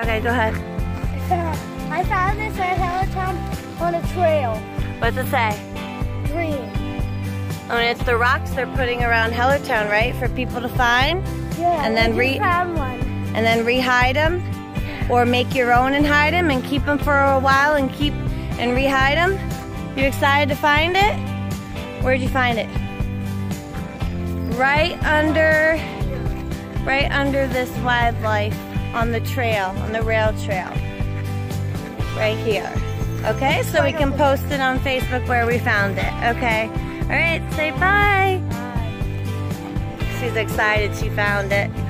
Okay, go ahead. I found this at Helltown on a trail. What's it say? Green. Oh, and it's the rocks they're putting around Hellertown, right? For people to find? Yeah, and then found one. And then re-hide them? Or make your own and hide them and keep them for a while and re-hide them? You excited to find it? Where'd you find it? Right under this wildlife on the trail, on the rail trail. Right here. Okay, so we can post it on Facebook where we found it. Okay. All right, say bye. Bye. She's excited she found it.